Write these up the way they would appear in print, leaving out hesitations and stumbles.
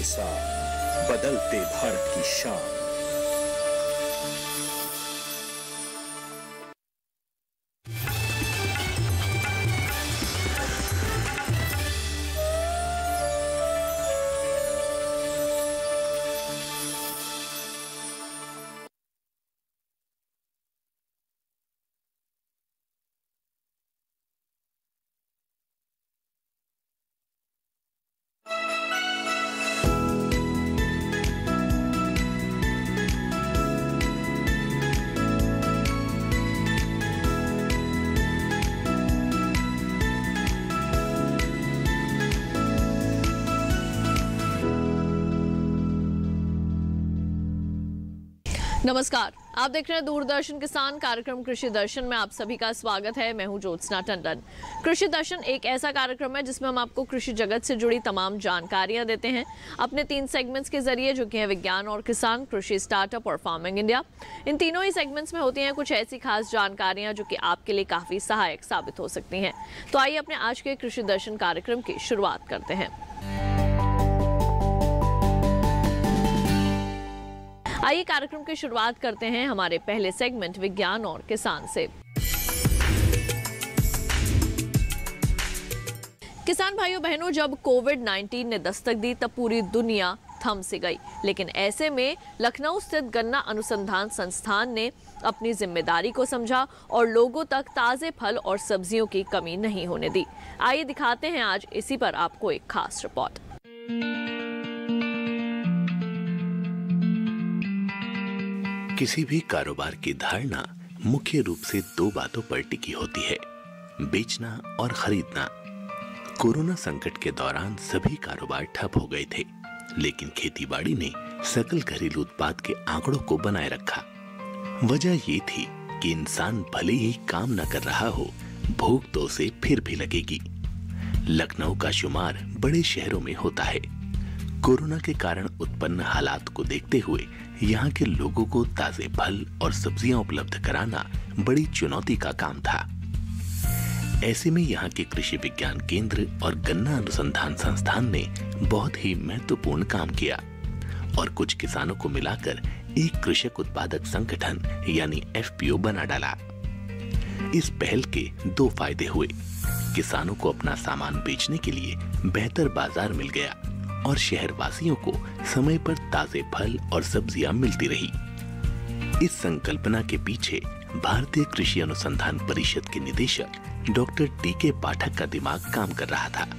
साथ बदलते भारत की शान। नमस्कार, आप देख रहे हैं दूरदर्शन किसान कार्यक्रम कृषि दर्शन में आप सभी का स्वागत है। मैं हूं ज्योत्सना टंडन। कृषि दर्शन एक ऐसा कार्यक्रम है जिसमें हम आपको कृषि जगत से जुड़ी तमाम जानकारियां देते हैं अपने 3 सेगमेंट्स के जरिए, जो कि है विज्ञान और किसान, कृषि स्टार्टअप और फार्मिंग इंडिया। इन तीनों ही सेगमेंट्स में होती हैं कुछ ऐसी खास जानकारियां जो कि आपके लिए काफी सहायक साबित हो सकती हैं। तो आइए अपने आज के कृषि दर्शन कार्यक्रम की शुरुआत करते हैं। आइए कार्यक्रम की शुरुआत करते हैं हमारे पहले सेगमेंट विज्ञान और किसान से। किसान भाइयों बहनों, जब कोविड-19 ने दस्तक दी तब पूरी दुनिया थम सी गई, लेकिन ऐसे में लखनऊ स्थित गन्ना अनुसंधान संस्थान ने अपनी जिम्मेदारी को समझा और लोगों तक ताजे फल और सब्जियों की कमी नहीं होने दी। आइए दिखाते हैं आज इसी पर आपको एक खास रिपोर्ट। किसी भी कारोबार की धारणा मुख्य रूप से 2 बातों पर टिकी होती है, बेचना और खरीदना। कोरोना संकट के दौरान सभी कारोबार ठप हो गए थे, लेकिन खेतीबाड़ी ने सकल घरेलू उत्पाद के आंकड़ों को बनाए रखा। वजह ये थी कि इंसान भले ही काम न कर रहा हो, भूख तो उसे फिर भी लगेगी। लखनऊ का शुमार बड़े शहरों में होता है। कोरोना के कारण उत्पन्न हालात को देखते हुए यहाँ के लोगों को ताजे फल और सब्जियां उपलब्ध कराना बड़ी चुनौती का काम था। ऐसे में यहाँ के कृषि विज्ञान केंद्र और गन्ना अनुसंधान संस्थान ने बहुत ही महत्वपूर्ण काम किया और कुछ किसानों को मिलाकर एक कृषक उत्पादक संगठन यानी एफपीओ बना डाला। इस पहल के 2 फायदे हुए। किसानों को अपना सामान बेचने के लिए बेहतर बाजार मिल गया और शहरवासियों को समय पर ताजे फल और सब्जियां मिलती रही। इस संकल्पना के पीछे भारतीय कृषि अनुसंधान परिषद के निदेशक डॉक्टर टीके पाठक का दिमाग काम कर रहा था।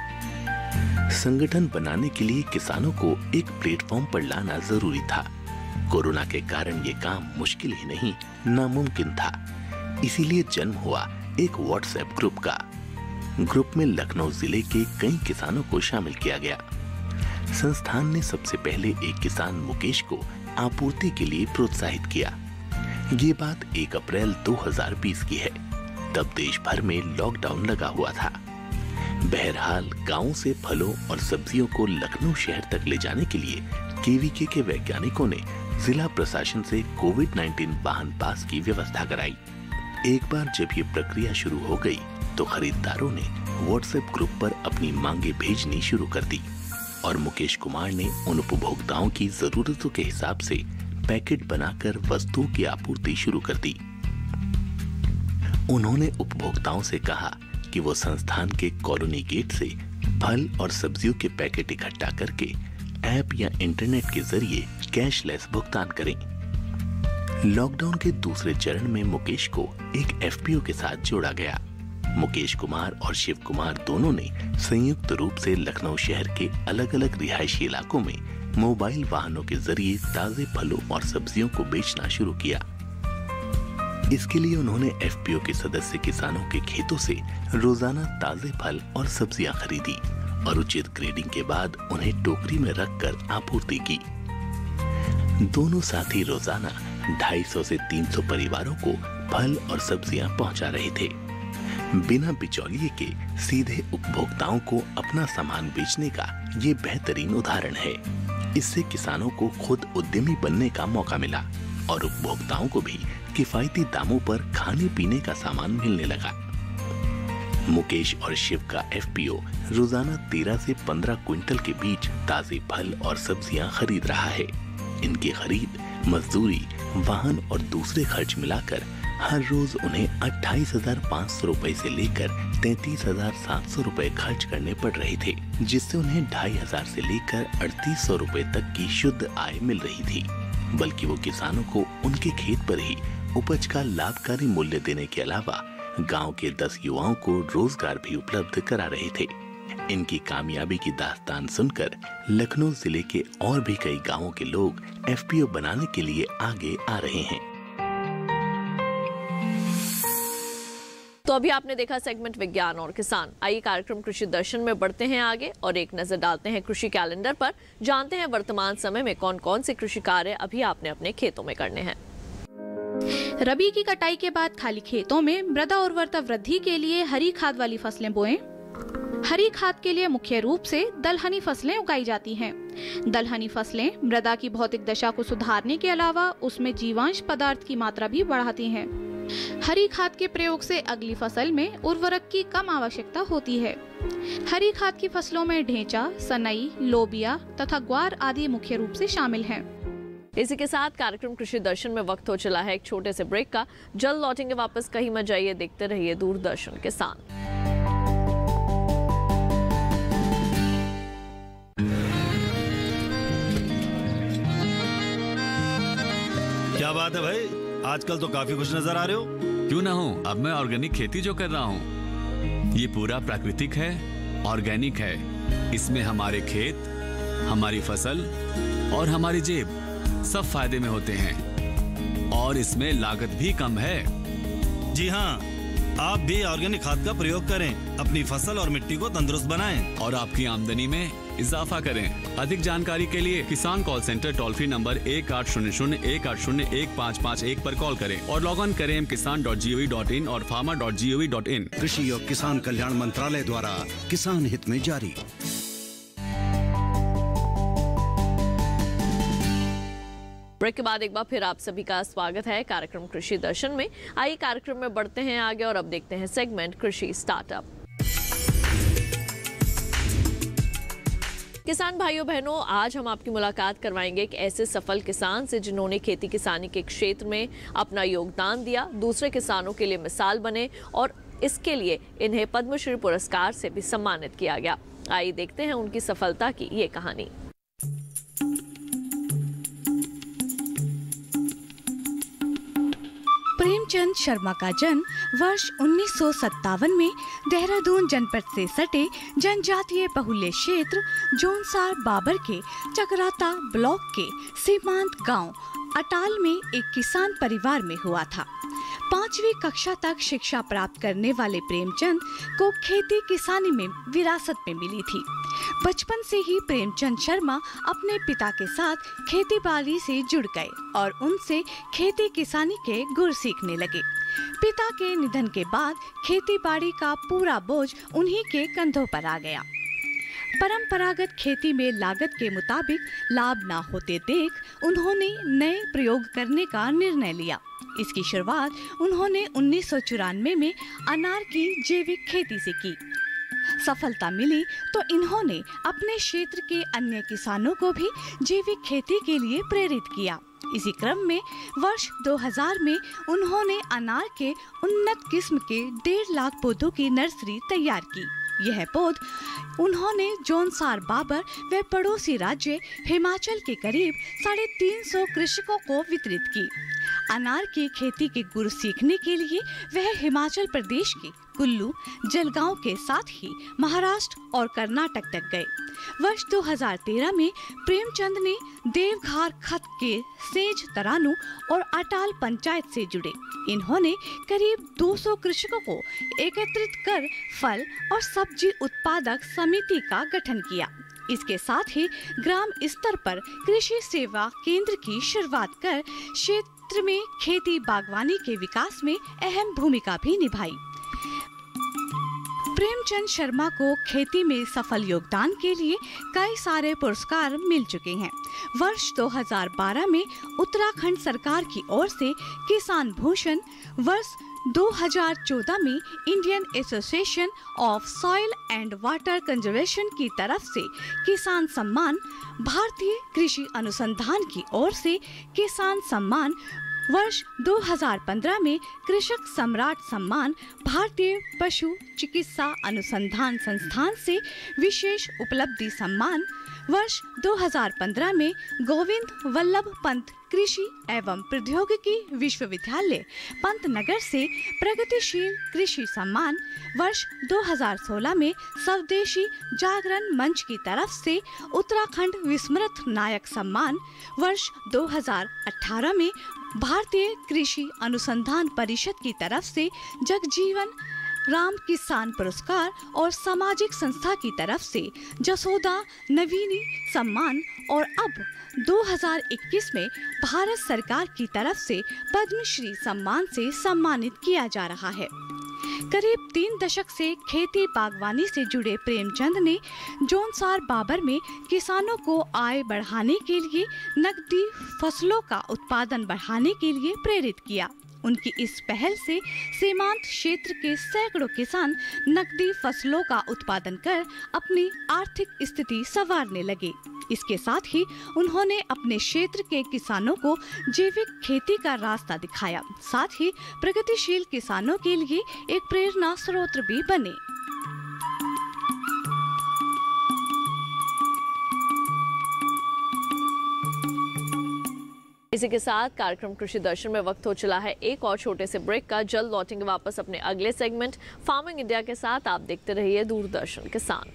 संगठन बनाने के लिए किसानों को एक प्लेटफॉर्म पर लाना जरूरी था। कोरोना के कारण ये काम मुश्किल ही नहीं, नामुमकिन था। इसीलिए जन्म हुआ एक व्हाट्सएप ग्रुप का। ग्रुप में लखनऊ जिले के कई किसानों को शामिल किया गया। संस्थान ने सबसे पहले एक किसान मुकेश को आपूर्ति के लिए प्रोत्साहित किया। ये बात 1 अप्रैल 2020 की है। तब देश भर में लॉकडाउन लगा हुआ था। बहरहाल गांव से फलों और सब्जियों को लखनऊ शहर तक ले जाने के लिए केवीके के वैज्ञानिकों ने जिला प्रशासन से कोविड-19 वाहन पास की व्यवस्था कराई। एक बार जब ये प्रक्रिया शुरू हो गई तो खरीदारों ने व्हाट्सएप ग्रुप पर अपनी मांगे भेजनी शुरू कर दी और मुकेश कुमार ने उन उपभोक्ताओं की जरूरतों के हिसाब से पैकेट बनाकर वस्तुओं की आपूर्ति शुरू कर दी। उन्होंने उपभोक्ताओं से कहा कि वो संस्थान के कॉलोनी गेट से फल और सब्जियों के पैकेट इकट्ठा करके ऐप या इंटरनेट के जरिए कैशलेस भुगतान करें। लॉकडाउन के दूसरे चरण में मुकेश को एक एफपीओ के साथ जोड़ा गया। मुकेश कुमार और शिव कुमार दोनों ने संयुक्त रूप से लखनऊ शहर के अलग अलग रिहायशी इलाकों में मोबाइल वाहनों के जरिए ताजे फलों और सब्जियों को बेचना शुरू किया। इसके लिए उन्होंने एफपीओ के सदस्य किसानों के खेतों से रोजाना ताजे फल और सब्जियां खरीदी और उचित ग्रेडिंग के बाद उन्हें टोकरी में रखकर आपूर्ति की। दोनों साथी रोजाना 250 से 300 परिवारों को फल और सब्जियां पहुंचा रहे थे। बिना बिचौलिए के सीधे उपभोक्ताओं को अपना सामान बेचने का ये बेहतरीन उदाहरण है। इससे किसानों को खुद उद्यमी बनने का मौका मिला और उपभोक्ताओं को भी किफायती दामों पर खाने पीने का सामान मिलने लगा। मुकेश और शिव का एफपीओ रोजाना 13 से 15 क्विंटल के बीच ताजे फल और सब्जियां खरीद रहा है। इनकी खरीद, मजदूरी, वाहन और दूसरे खर्च मिलाकर हर रोज उन्हें 28,500 रुपए से लेकर 33,700 रुपए खर्च करने पड़ रहे थे, जिससे उन्हें 2,500 से लेकर 3,800 रुपए तक की शुद्ध आय मिल रही थी। बल्कि वो किसानों को उनके खेत पर ही उपज का लाभकारी मूल्य देने के अलावा गांव के 10 युवाओं को रोजगार भी उपलब्ध करा रहे थे। इनकी कामयाबी की दास्तान सुनकर लखनऊ जिले के और भी कई गांवों के लोग एफपीओ बनाने के लिए आगे आ रहे हैं। तो अभी आपने देखा सेगमेंट विज्ञान और किसान। आइए कार्यक्रम कृषि दर्शन में बढ़ते हैं आगे और एक नजर डालते हैं कृषि कैलेंडर पर। जानते हैं वर्तमान समय में कौन कौन से कृषि कार्य अभी आपने अपने खेतों में करने हैं। रबी की कटाई के बाद खाली खेतों में मृदा उर्वरता वृद्धि के लिए हरी खाद वाली फसलें बोएं। हरी खाद के लिए मुख्य रूप से दलहनी फसलें उगाई जाती हैं। दलहनी फसलें मृदा की भौतिक दशा को सुधारने के अलावा उसमें जीवांश पदार्थ की मात्रा भी बढ़ाती हैं। हरी खाद के प्रयोग से अगली फसल में उर्वरक की कम आवश्यकता होती है। हरी खाद की फसलों में ढेंचा, सनई, लोबिया तथा ग्वार आदि मुख्य रूप से शामिल हैं। इसी के साथ कार्यक्रम कृषि दर्शन में वक्त हो चला है एक छोटे से ब्रेक का। जल्द लौटेंगे वापस, कहीं मत जाइए, देखते रहिए दूरदर्शन किसान। क्या बात है भाई, आजकल तो काफी खुश नजर आ रहे हो। क्यों ना हो, अब मैं ऑर्गेनिक खेती जो कर रहा हूँ ये पूरा प्राकृतिक है, ऑर्गेनिक है। इसमें हमारे खेत, हमारी फसल और हमारी जेब सब फायदे में होते हैं और इसमें लागत भी कम है। जी हाँ, आप भी ऑर्गेनिक खाद का प्रयोग करें, अपनी फसल और मिट्टी को तंदुरुस्त बनाएं और आपकी आमदनी में इजाफा करें। अधिक जानकारी के लिए किसान call center toll free number 1800-180-1551 पर कॉल करें और लॉग ऑन करें kisan.gov.in और farmer.gov.in। कृषि और किसान कल्याण मंत्रालय द्वारा किसान हित में जारी। ब्रेक के बाद एक बार फिर आप सभी का स्वागत है कार्यक्रम कृषि दर्शन में। आइए कार्यक्रम में बढ़ते हैं आगे और अब देखते हैं सेगमेंट कृषि स्टार्टअप। किसान भाइयों बहनों, आज हम आपकी मुलाकात करवाएंगे एक ऐसे सफल किसान से जिन्होंने खेती किसानी के क्षेत्र में अपना योगदान दिया, दूसरे किसानों के लिए मिसाल बने और इसके लिए इन्हें पद्मश्री पुरस्कार से भी सम्मानित किया गया। आइए देखते हैं उनकी सफलता की ये कहानी। प्रेमचंद शर्मा का जन्म वर्ष 1957 में देहरादून जनपद से सटे जनजातीय बहुल्य क्षेत्र जोनसार बाबर के चकराता ब्लॉक के सीमांत गांव अटाल में एक किसान परिवार में हुआ था। 5वीं कक्षा तक शिक्षा प्राप्त करने वाले प्रेमचंद को खेती किसानी में विरासत में मिली थी। बचपन से ही प्रेमचंद शर्मा अपने पिता के साथ खेती बाड़ी से जुड़ गए और उनसे खेती किसानी के गुर सीखने लगे। पिता के निधन के बाद खेती बाड़ी का पूरा बोझ उन्हीं के कंधों पर आ गया। परंपरागत खेती में लागत के मुताबिक लाभ न होते देख उन्होंने नए प्रयोग करने का निर्णय लिया। इसकी शुरुआत उन्होंने 1994 में अनार की जैविक खेती से की। सफलता मिली तो इन्होंने अपने क्षेत्र के अन्य किसानों को भी जैविक खेती के लिए प्रेरित किया। इसी क्रम में वर्ष 2000 में उन्होंने अनार के उन्नत किस्म के 1.5 लाख पौधों की नर्सरी तैयार की। यह पौध उन्होंने जोनसार बाबर व पड़ोसी राज्य हिमाचल के करीब 350 कृषकों को वितरित की। अनार की खेती के गुर सीखने के लिए वह हिमाचल प्रदेश के कुल्लू, जलगांव के साथ ही महाराष्ट्र और कर्नाटक तक गए। वर्ष 2013 में प्रेमचंद ने देवघार खत के सेज तरानू और अटाल पंचायत से जुड़े। इन्होंने करीब 200 कृषकों को एकत्रित कर फल और सब्जी उत्पादक समिति का गठन किया। इसके साथ ही ग्राम स्तर पर कृषि सेवा केंद्र की शुरुआत कर क्षेत्र में खेती बागवानी के विकास में अहम भूमिका भी निभाई। प्रेमचंद शर्मा को खेती में सफल योगदान के लिए कई सारे पुरस्कार मिल चुके हैं। वर्ष 2012 में उत्तराखंड सरकार की ओर से किसान भूषण, वर्ष 2014 में Indian association of soil and water conservation की तरफ से किसान सम्मान, भारतीय कृषि अनुसंधान की ओर से किसान सम्मान, वर्ष 2015 में कृषक सम्राट सम्मान, भारतीय पशु चिकित्सा अनुसंधान संस्थान से विशेष उपलब्धि सम्मान, वर्ष 2015 में गोविंद वल्लभ पंत कृषि एवं प्रौद्योगिकी विश्वविद्यालय पंतनगर से प्रगतिशील कृषि सम्मान, वर्ष 2016 में स्वदेशी जागरण मंच की तरफ से उत्तराखंड विस्मृत नायक सम्मान, वर्ष 2018 में भारतीय कृषि अनुसंधान परिषद की तरफ से जगजीवन राम किसान पुरस्कार और सामाजिक संस्था की तरफ से जसोदा नवीनी सम्मान और अब 2021 में भारत सरकार की तरफ से पद्मश्री सम्मान से सम्मानित किया जा रहा है। करीब 3 दशक से खेती बागवानी से जुड़े प्रेमचंद ने जौनसार बाबर में किसानों को आय बढ़ाने के लिए नकदी फसलों का उत्पादन बढ़ाने के लिए प्रेरित किया। उनकी इस पहल से सीमांत क्षेत्र के सैकड़ों किसान नकदी फसलों का उत्पादन कर अपनी आर्थिक स्थिति संवारने लगे। इसके साथ ही उन्होंने अपने क्षेत्र के किसानों को जैविक खेती का रास्ता दिखाया, साथ ही प्रगतिशील किसानों के लिए एक प्रेरणा स्रोत भी बने। इसी के साथ कार्यक्रम कृषि दर्शन में वक्त हो चला है एक और छोटे से ब्रेक का। जल्द लौटेंगे वापस अपने अगले सेगमेंट फार्मिंग इंडिया के साथ। आप देखते रहिए दूरदर्शन किसान।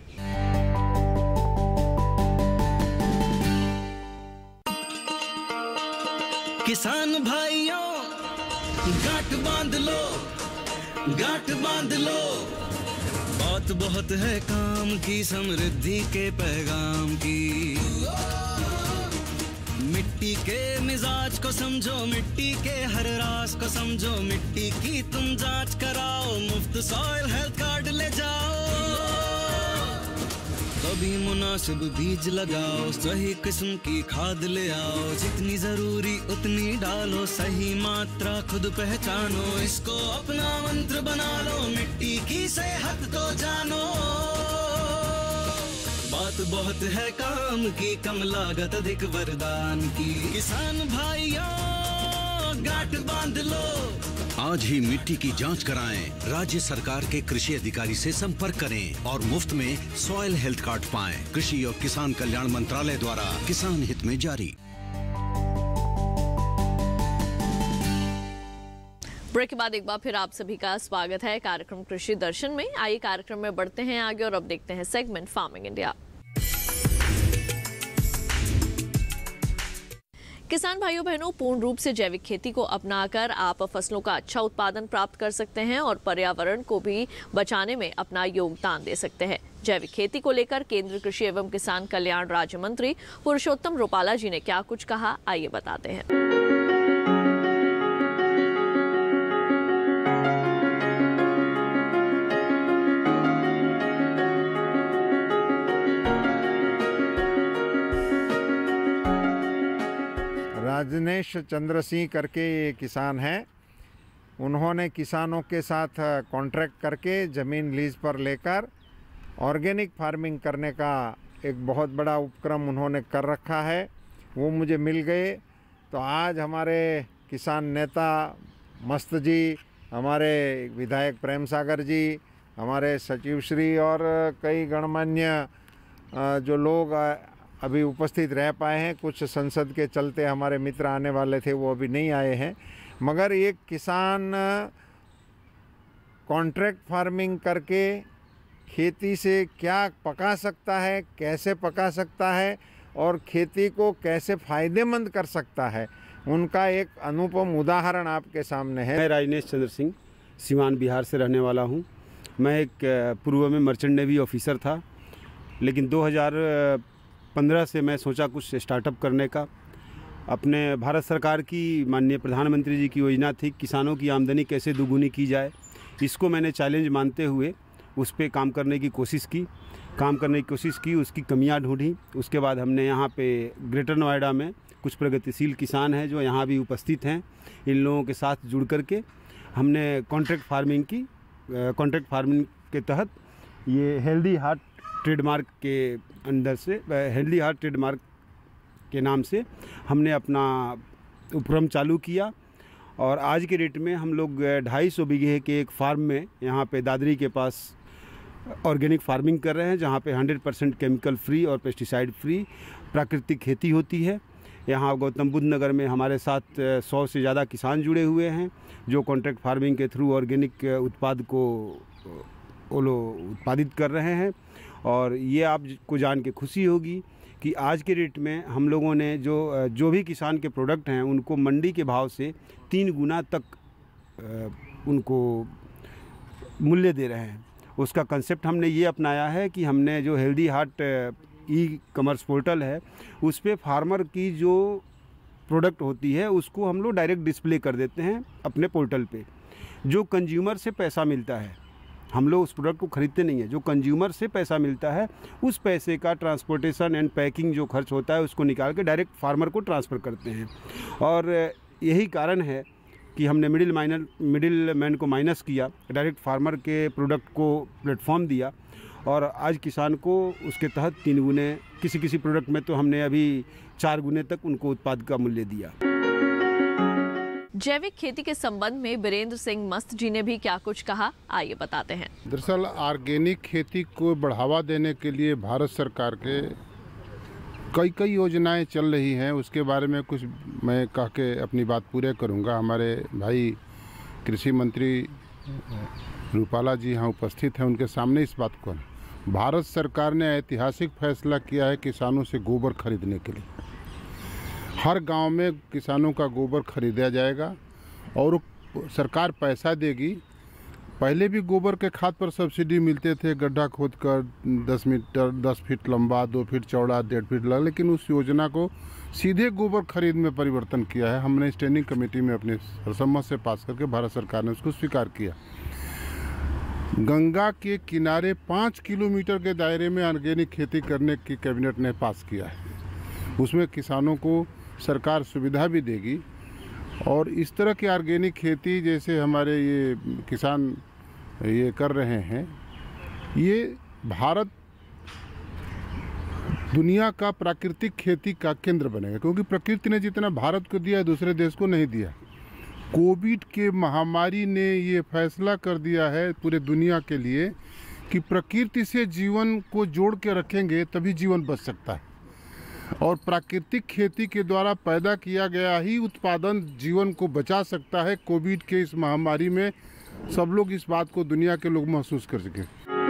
किसान भाइयों गांठ बांध लो, गांठ बांध लो, बात बहुत है काम की, समृद्धि के पैगाम की। मिट्टी के मिजाज को समझो, मिट्टी के हर राज को समझो, मिट्टी की तुम जांच कराओ, मुफ्त सॉइल हेल्थ कार्ड ले जाओ। कभी मुनासिब बीज लगाओ, सही किस्म की खाद ले आओ, जितनी जरूरी उतनी डालो, सही मात्रा खुद पहचानो, इसको अपना मंत्र बना लो, मिट्टी की सेहत को जानो। बात बहुत है काम की, कम लागत अधिक वरदान की। किसान भाइयों गांठ बांध लो, आज ही मिट्टी की जांच कराएं। राज्य सरकार के कृषि अधिकारी से संपर्क करें और मुफ्त में सॉइल हेल्थ कार्ड पाएं। कृषि और किसान कल्याण मंत्रालय द्वारा किसान हित में जारी। ब्रेक के बाद एक बार फिर आप सभी का स्वागत है कार्यक्रम कृषि दर्शन में। आइए कार्यक्रम में बढ़ते हैं आगे और अब देखते हैं सेगमेंट फार्मिंग इंडिया। किसान भाइयों बहनों, पूर्ण रूप से जैविक खेती को अपनाकर आप फसलों का अच्छा उत्पादन प्राप्त कर सकते हैं और पर्यावरण को भी बचाने में अपना योगदान दे सकते हैं। जैविक खेती को लेकर केंद्रीय कृषि एवं किसान कल्याण राज्य मंत्री पुरुषोत्तम रुपाला जी ने क्या कुछ कहा, आइए बताते हैं। राजनेश चंद्र सिंह करके ये किसान हैं। उन्होंने किसानों के साथ कॉन्ट्रैक्ट करके ज़मीन लीज पर लेकर ऑर्गेनिक फार्मिंग करने का एक बहुत बड़ा उपक्रम उन्होंने कर रखा है। वो मुझे मिल गए तो आज हमारे किसान नेता मस्त जी, हमारे विधायक प्रेम सागर जी, हमारे सचिव श्री और कई गणमान्य जो लोग अभी उपस्थित रह पाए हैं, कुछ संसद के चलते हमारे मित्र आने वाले थे वो अभी नहीं आए हैं, मगर एक किसान कॉन्ट्रैक्ट फार्मिंग करके खेती से क्या पका सकता है, कैसे पका सकता है और खेती को कैसे फ़ायदेमंद कर सकता है, उनका एक अनुपम उदाहरण आपके सामने है। मैं राजनेश चंद्र सिंह सीवान बिहार से रहने वाला हूं। मैं एक पूर्व में मर्चेंट नेवी ऑफिसर था, लेकिन 2015 से मैं सोचा कुछ स्टार्टअप करने का। अपने भारत सरकार की माननीय प्रधानमंत्री जी की योजना थी किसानों की आमदनी कैसे दोगुनी की जाए। इसको मैंने चैलेंज मानते हुए उस पर काम करने की कोशिश की, उसकी कमियां ढूंढी। उसके बाद हमने यहाँ पे ग्रेटर नोएडा में कुछ प्रगतिशील किसान हैं जो यहाँ भी उपस्थित हैं, इन लोगों के साथ जुड़ करके हमने कॉन्ट्रैक्ट फार्मिंग के तहत ये हेल्दी हार्ट ट्रेडमार्क के अंदर से, हेल्दी हार्ट ट्रेडमार्क के नाम से हमने अपना उपक्रम चालू किया। और आज के डेट में हम लोग 250 बीघे के एक फार्म में यहाँ पे दादरी के पास ऑर्गेनिक फार्मिंग कर रहे हैं, जहाँ पे 100% केमिकल फ्री और पेस्टिसाइड फ्री प्राकृतिक खेती होती है। यहाँ गौतम बुद्ध नगर में हमारे साथ 100 से ज़्यादा किसान जुड़े हुए हैं जो कॉन्ट्रैक्ट फार्मिंग के थ्रू ऑर्गेनिक उत्पाद को उत्पादित कर रहे हैं। और ये आपको जान के खुशी होगी कि आज के डेट में हम लोगों ने जो भी किसान के प्रोडक्ट हैं उनको मंडी के भाव से 3 गुना तक उनको मूल्य दे रहे हैं। उसका कंसेप्ट हमने ये अपनाया है कि हमने जो हेल्दी हार्ट ई-कॉमर्स पोर्टल है उस पे फार्मर की जो प्रोडक्ट होती है उसको हम लोग डायरेक्ट डिस्प्ले कर देते हैं अपने पोर्टल पे। जो कंज्यूमर से पैसा मिलता है, हम लोग उस प्रोडक्ट को ख़रीदते नहीं है, जो कंज्यूमर से पैसा मिलता है उस पैसे का ट्रांसपोर्टेशन एंड पैकिंग जो खर्च होता है उसको निकाल के डायरेक्ट फार्मर को ट्रांसफ़र करते हैं। और यही कारण है कि हमने मिडिल मैन को माइनस किया, डायरेक्ट फार्मर के प्रोडक्ट को प्लेटफॉर्म दिया और आज किसान को उसके तहत 3 गुने, किसी प्रोडक्ट में तो हमने अभी 4 गुने तक उनको उत्पाद का मूल्य दिया। जैविक खेती के संबंध में बीरेंद्र सिंह मस्त जी ने भी क्या कुछ कहा, आइए बताते हैं। दरअसल ऑर्गेनिक खेती को बढ़ावा देने के लिए भारत सरकार के कई योजनाएं चल रही हैं, उसके बारे में कुछ मैं कह के अपनी बात पूरे करूंगा। हमारे भाई कृषि मंत्री रूपाला जी यहाँ उपस्थित हैं, उनके सामने इस बात को भारत सरकार ने ऐतिहासिक फैसला किया है किसानों से गोबर खरीदने के लिए। हर गांव में किसानों का गोबर खरीदा जाएगा और सरकार पैसा देगी। पहले भी गोबर के खाद पर सब्सिडी मिलते थे, गड्ढा खोदकर 10 फीट लंबा, 2 फीट चौड़ा, 1.5 फीट लंबा, लेकिन उस योजना को सीधे गोबर खरीद में परिवर्तन किया है। हमने स्टैंडिंग कमेटी में अपने सर्वसम्मत से पास करके भारत सरकार ने उसको स्वीकार किया। गंगा के किनारे 5 किलोमीटर के दायरे में ऑर्गेनिक खेती करने की कैबिनेट ने पास किया है। उसमें किसानों को सरकार सुविधा भी देगी और इस तरह की ऑर्गेनिक खेती जैसे हमारे ये किसान ये कर रहे हैं, ये भारत दुनिया का प्राकृतिक खेती का केंद्र बनेगा, क्योंकि प्रकृति ने जितना भारत को दिया दूसरे देश को नहीं दिया। कोविड के महामारी ने ये फैसला कर दिया है पूरे दुनिया के लिए कि प्रकृति से जीवन को जोड़ के रखेंगे तभी जीवन बच सकता है और प्राकृतिक खेती के द्वारा पैदा किया गया ही उत्पादन जीवन को बचा सकता है। कोविड के इस महामारी में सब लोग इस बात को, दुनिया के लोग महसूस कर सके।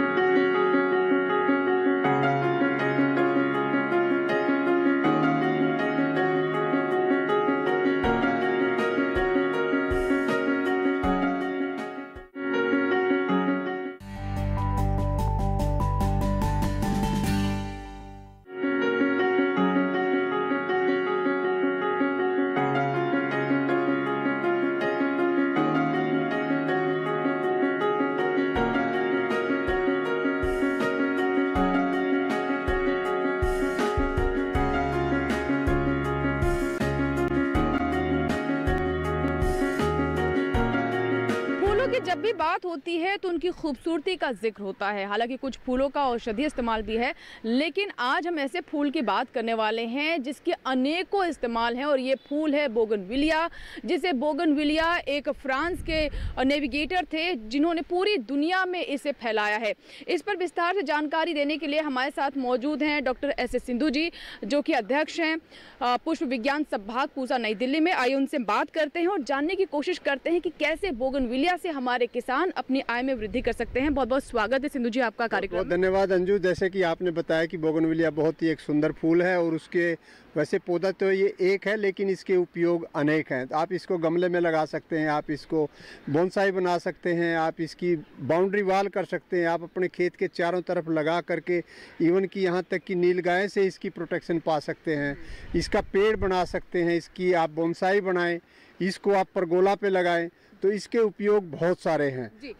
जब भी बात होती है तो उनकी खूबसूरती का जिक्र होता है। हालांकि कुछ फूलों का औषधीय इस्तेमाल भी है, लेकिन आज हम ऐसे फूल की बात करने वाले हैं जिसके अनेकों इस्तेमाल हैं और ये फूल है बोगनविलिया, जिसे बोगनविलिया एक फ्रांस के नेविगेटर थे जिन्होंने पूरी दुनिया में इसे फैलाया है। इस पर विस्तार से जानकारी देने के लिए हमारे साथ मौजूद हैं डॉक्टर SS सिंधु जी, जो कि अध्यक्ष हैं पुष्प विज्ञान संभाग पूसा नई दिल्ली में। आइए उनसे बात करते हैं और जानने की कोशिश करते हैं कि कैसे बोगनविलिया से हमारे किसान अपनी आय में वृद्धि कर सकते हैं। बहुत बहुत स्वागत है सिंधु जी आपका कार्यक्रम। बहुत धन्यवाद अंजू। जैसे कि आपने बताया कि बोगनविलिया बहुत ही एक सुंदर फूल है और उसके वैसे पौधा तो ये एक है लेकिन इसके उपयोग अनेक हैं। आप इसको गमले में लगा सकते हैं, आप इसको बोनसाई बना सकते हैं, आप इसकी बाउंड्री वाल कर सकते हैं, आप अपने खेत के चारों तरफ लगा करके इवन कि यहाँ तक कि नीलगाय से इसकी प्रोटेक्शन पा सकते हैं। इसका पेड़ बना सकते हैं, इसकी आप बोनसाई बनाएं, इसको आप परगोला पे लगाएं, तो इसके उपयोग बहुत सारे हैं। और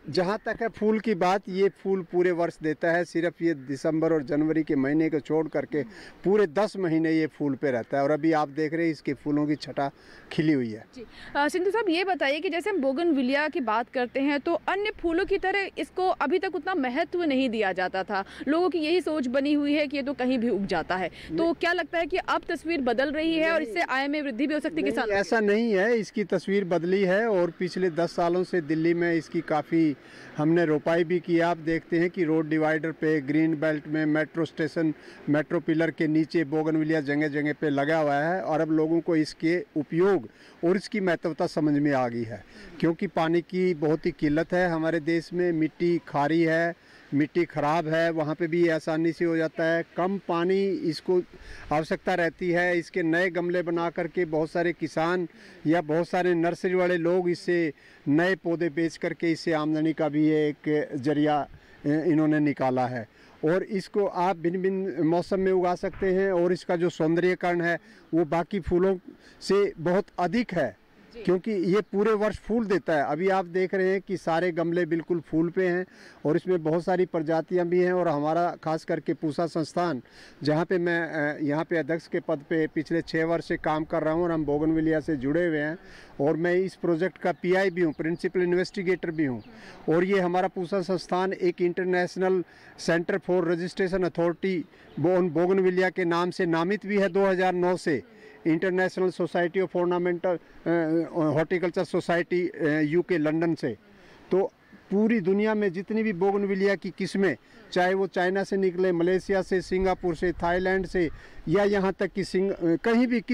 जहाँ तक है फूल की बात, ये फूल पूरे वर्ष देता है। सिर्फ ये दिसंबर और जनवरी के महीने को छोड़ करके पूरे 10 महीने ये फूल पे रहता है। और अभी आप देख रहे हैं इसके फूलों की छटा खिली हुई है। जी सिंधु साहब, ये बताइए कि जैसे हम बोगनविलिया की बात करते हैं तो अन्य फूलों की तरह इसको अभी तक उतना महत्व नहीं दिया जाता था। लोगों की यही सोच बनी हुई है कि ये तो कहीं भी उग जाता है। तो क्या लगता है कि अब तस्वीर बदल रही है और इससे आय में वृद्धि भी हो सकती है किसान? ऐसा नहीं है, इसकी तस्वीर बदली है और पिछले 10 सालों से दिल्ली में इसकी काफ़ी हमने रोपाई भी की। आप देखते हैं कि रोड डिवाइडर पे, ग्रीन बेल्ट में, मेट्रो स्टेशन, मेट्रो पिलर के नीचे बोगनविलिया जगह जगह पे लगा हुआ है। और अब लोगों को इसके उपयोग और इसकी महत्वता समझ में आ गई है, क्योंकि पानी की बहुत ही किल्लत है हमारे देश में। मिट्टी खारी है, मिट्टी ख़राब है, वहाँ पे भी आसानी से हो जाता है। कम पानी इसको आवश्यकता रहती है। इसके नए गमले बना करके बहुत सारे किसान या बहुत सारे नर्सरी वाले लोग इससे नए पौधे बेच करके इससे आमदनी का भी एक जरिया इन्होंने निकाला है। और इसको आप भिन्न भिन्न मौसम में उगा सकते हैं और इसका जो सौंदर्यीकरण है वो बाकी फूलों से बहुत अधिक है, क्योंकि ये पूरे वर्ष फूल देता है। अभी आप देख रहे हैं कि सारे गमले बिल्कुल फूल पे हैं और इसमें बहुत सारी प्रजातियां भी हैं। और हमारा खास करके पूसा संस्थान, जहां पे मैं यहाँ पे अध्यक्ष के पद पे पिछले 6 वर्ष से काम कर रहा हूँ और हम बोगनविलिया से जुड़े हुए हैं। और मैं इस प्रोजेक्ट का PI भी हूँ, प्रिंसिपल इन्वेस्टिगेटर भी हूँ। और ये हमारा पूसा संस्थान एक international centre for registration authority bougainvillea के नाम से नामित भी है 2009 से। International society of ornamental horticulture society UK London से। तो पूरी दुनिया में जितनी भी बोगनविलिया की किस्में, चाहे वो चाइना से निकले, मलेशिया से, सिंगापुर से, थाईलैंड से, या यहाँ तक कि कहीं भी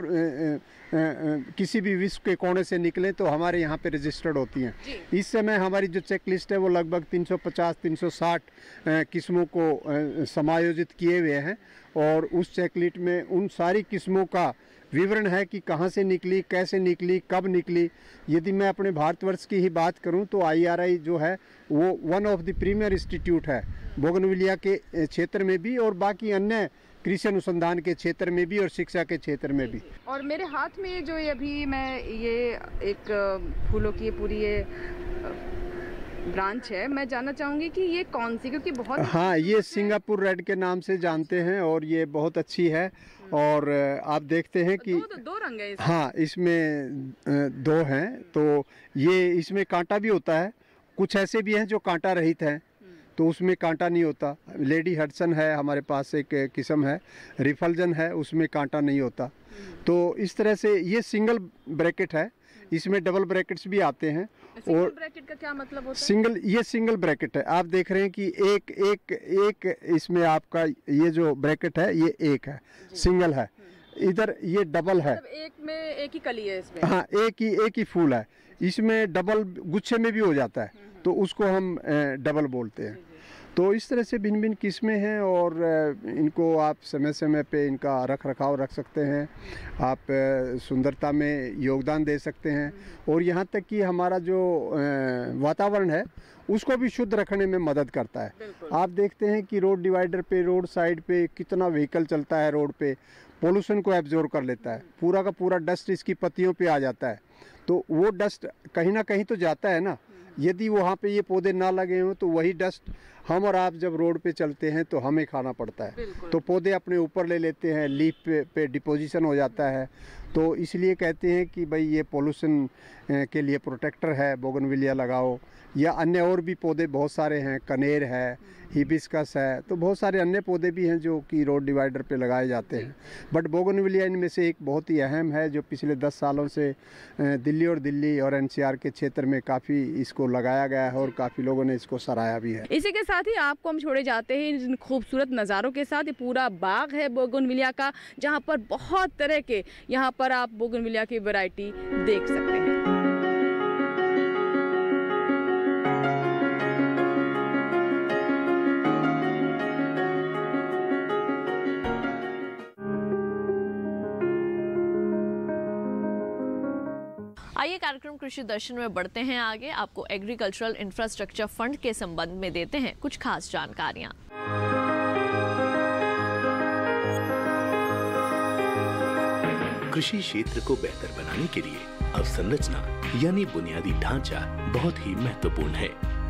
किसी भी विश्व के कोने से निकले तो हमारे यहाँ पे रजिस्टर्ड होती हैं। इस समय हमारी जो चेक लिस्ट है वो लगभग 350-360 किस्मों को समायोजित किए हुए हैं। और उस चेक लिस्ट में उन सारी किस्मों का विवरण है कि कहाँ से निकली, कैसे निकली, कब निकली। यदि मैं अपने भारतवर्ष की ही बात करूं तो IRI जो है वो one of the premier institute है बोगनविलिया के क्षेत्र में भी और बाकी अन्य कृषि अनुसंधान के क्षेत्र में भी और शिक्षा के क्षेत्र में भी। और मेरे हाथ में जो अभी मैं ये एक फूलों की पूरी ये ब्रांच है, मैं जानना चाहूँगी कि ये कौन सी, क्योंकि बहुत हाँ, ये सिंगापुर रेड के नाम से जानते हैं और ये बहुत अच्छी है। और आप देखते हैं कि दो रंग है इसमें। हाँ, इसमें 2 हैं। तो ये इसमें कांटा भी होता है, कुछ ऐसे भी हैं जो कांटा रहित हैं तो उसमें कांटा नहीं होता। लेडी हडसन है हमारे पास, एक किस्म है, रिफल्जन है, उसमें कांटा नहीं होता। तो इस तरह से ये सिंगल ब्रैकेट है, इसमें डबल ब्रैकेट्स भी आते हैं। और ब्रैकेट का क्या मतलब होता है? ये सिंगल ब्रैकेट है। आप देख रहे हैं कि एक इसमें आपका ये जो ब्रैकेट है ये एक है, सिंगल है। इधर ये डबल है, मतलब एक में एक ही कली है इसमें। हाँ, एक ही फूल है। इसमें डबल गुच्छे में भी हो जाता है तो उसको हम डबल बोलते हैं। तो इस तरह से भिन्न भिन्न किस्में हैं और इनको आप समय समय पे इनका रख रखाव रख सकते हैं, आप सुंदरता में योगदान दे सकते हैं। और यहाँ तक कि हमारा जो वातावरण है उसको भी शुद्ध रखने में मदद करता है। आप देखते हैं कि रोड डिवाइडर पे, रोड साइड पे कितना व्हीकल चलता है रोड पे, पोल्यूशन को एब्जॉर्ब कर लेता है। पूरा का पूरा डस्ट इसकी पत्तियों पे आ जाता है। तो वो डस्ट कहीं ना कहीं तो जाता है ना। यदि वहाँ पे ये पौधे ना लगे हों तो वही डस्ट हम और आप जब रोड पे चलते हैं तो हमें खाना पड़ता है। तो पौधे अपने ऊपर ले लेते हैं, लीफ पे डिपोजिशन हो जाता है। तो इसलिए कहते हैं कि भाई ये पोल्यूशन के लिए प्रोटेक्टर है, बोगनविलिया लगाओ। या अन्य और भी पौधे बहुत सारे हैं, कनेर है, हिबिस्कस है, तो बहुत सारे अन्य पौधे भी हैं जो कि रोड डिवाइडर पे लगाए जाते हैं। बट बोगनविलिया इनमें से एक बहुत ही अहम है जो पिछले 10 सालों से दिल्ली और NCR के क्षेत्र में काफ़ी इसको लगाया गया है और काफ़ी लोगों ने इसको सराहा भी है। इसी के साथ ही आपको हम छोड़े जाते हैं इन खूबसूरत नज़ारों के साथ। ये पूरा बाग है बोगनविलिया का, जहाँ पर बहुत तरह के यहाँ पर आप बोगनविलिया की वैरायटी देख सकते हैं। आइए कार्यक्रम कृषि दर्शन में बढ़ते हैं आगे। आपको एग्रीकल्चरल इंफ्रास्ट्रक्चर फंड के संबंध में देते हैं कुछ खास जानकारियां। कृषि क्षेत्र को बेहतर बनाने के लिए अवसंरचना यानी बुनियादी ढांचा बहुत ही महत्वपूर्ण है।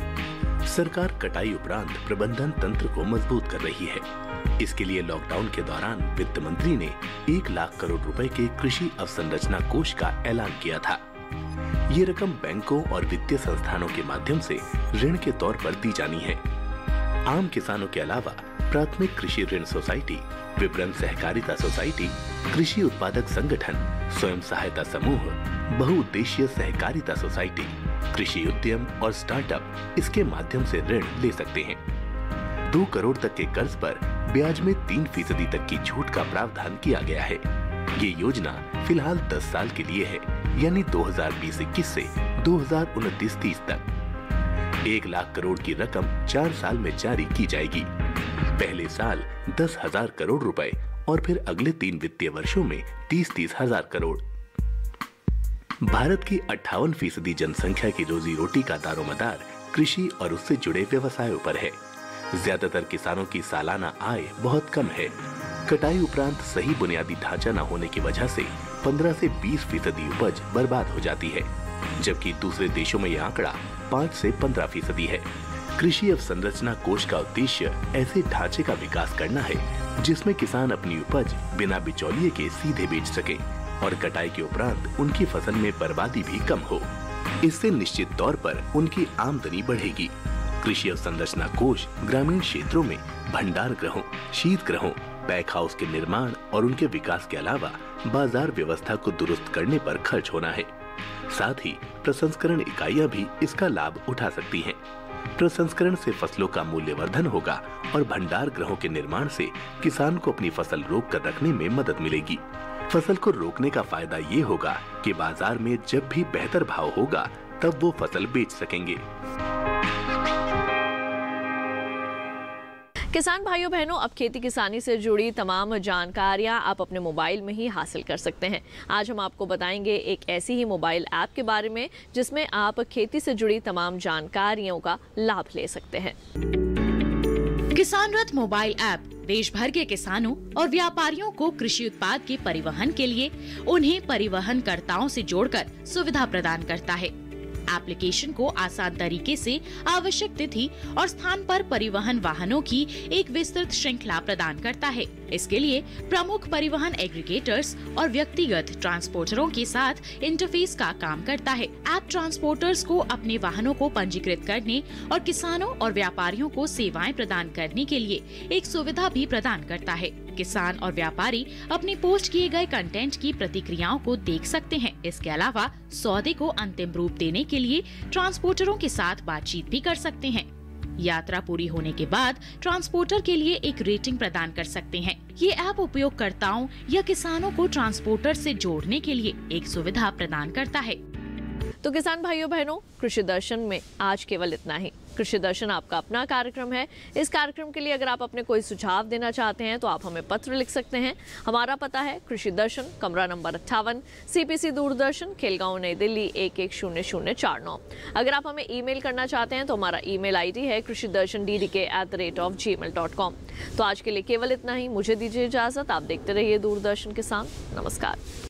सरकार कटाई उपरांत प्रबंधन तंत्र को मजबूत कर रही है। इसके लिए लॉकडाउन के दौरान वित्त मंत्री ने 1 लाख करोड़ रुपए के कृषि अवसंरचना कोष का ऐलान किया था। ये रकम बैंकों और वित्तीय संस्थानों के माध्यम से ऋण के तौर पर दी जानी है। आम किसानों के अलावा प्राथमिक कृषि ऋण सोसाइटी, विपणन सहकारिता सोसाइटी, कृषि उत्पादक संगठन, स्वयं सहायता समूह, बहुउद्देशीय सहकारिता सोसाइटी, कृषि उद्यम और स्टार्टअप इसके माध्यम से ऋण ले सकते हैं। 2 करोड़ तक के कर्ज पर ब्याज में 3% तक की छूट का प्रावधान किया गया है। ये योजना फिलहाल 10 साल के लिए है, यानी 2020-21 से 2029-30 तक। 1 लाख करोड़ की रकम 4 साल में जारी की जाएगी। पहले साल 10,000 करोड़ रुपए और फिर अगले 3 वित्तीय वर्षों में 30-30 हजार करोड़। भारत की 58% जनसंख्या की रोजी रोटी का दारोमदार कृषि और उससे जुड़े व्यवसायों पर है। ज्यादातर किसानों की सालाना आय बहुत कम है। कटाई उपरांत सही बुनियादी ढांचा न होने की वजह से 15 से 20% उपज बर्बाद हो जाती है, जबकि दूसरे देशों में यह आंकड़ा 5 से 15% है। कृषि अवसंरचना कोष का उद्देश्य ऐसे ढांचे का विकास करना है जिसमें किसान अपनी उपज बिना बिचौलिए के सीधे बेच सके और कटाई के उपरांत उनकी फसल में बर्बादी भी कम हो। इससे निश्चित तौर पर उनकी आमदनी बढ़ेगी। कृषि अवसंरचना कोष ग्रामीण क्षेत्रों में भंडार गृहों, शीत गृहों, पैक हाउस के निर्माण और उनके विकास के अलावा बाजार व्यवस्था को दुरुस्त करने पर खर्च होना है। साथ ही प्रसंस्करण इकाइयां भी इसका लाभ उठा सकती हैं। प्रसंस्करण से फसलों का मूल्यवर्धन होगा और भंडार गृहों के निर्माण से किसान को अपनी फसल रोक कर रखने में मदद मिलेगी। फसल को रोकने का फायदा ये होगा कि बाजार में जब भी बेहतर भाव होगा तब वो फसल बेच सकेंगे। किसान भाइयों बहनों, अब खेती किसानी से जुड़ी तमाम जानकारियां आप अपने मोबाइल में ही हासिल कर सकते हैं। आज हम आपको बताएंगे एक ऐसी ही मोबाइल ऐप के बारे में जिसमें आप खेती से जुड़ी तमाम जानकारियों का लाभ ले सकते हैं। किसान रथ मोबाइल ऐप देश भर के किसानों और व्यापारियों को कृषि उत्पाद के परिवहन के लिए उन्हें परिवहनकर्ताओं से जोड़कर सुविधा प्रदान करता है। एप्लीकेशन को आसान तरीके से आवश्यक तिथि और स्थान पर परिवहन वाहनों की एक विस्तृत श्रृंखला प्रदान करता है। इसके लिए प्रमुख परिवहन एग्रीगेटर्स और व्यक्तिगत ट्रांसपोर्टरों के साथ इंटरफेस का काम करता है। ऐप ट्रांसपोर्टर्स को अपने वाहनों को पंजीकृत करने और किसानों और व्यापारियों को सेवाएं प्रदान करने के लिए एक सुविधा भी प्रदान करता है। किसान और व्यापारी अपने पोस्ट किए गए कंटेंट की प्रतिक्रियाओं को देख सकते हैं। इसके अलावा सौदे को अंतिम रूप देने के लिए ट्रांसपोर्टरों के साथ बातचीत भी कर सकते हैं। यात्रा पूरी होने के बाद ट्रांसपोर्टर के लिए एक रेटिंग प्रदान कर सकते हैं। ये ऐप उपयोगकर्ताओं या किसानों को ट्रांसपोर्टर से जोड़ने के लिए एक सुविधा प्रदान करता है। तो किसान भाइयों बहनों, कृषि दर्शन में आज केवल इतना ही। कृषि दर्शन आपका अपना कार्यक्रम है। इस कार्यक्रम के लिए अगर आप अपने कोई सुझाव देना चाहते हैं तो आप हमें पत्र लिख सकते हैं। हमारा पता है कृषि दर्शन, कमरा नंबर 58, CPC दूरदर्शन, खेलगांव, नई दिल्ली 110049। अगर आप हमें ईमेल करना चाहते हैं तो हमारा ईमेल ID है krishidarshandddk@gmail.com। तो आज के लिए केवल इतना ही। मुझे दीजिए इजाजत। आप देखते रहिए दूरदर्शन किसान। नमस्कार।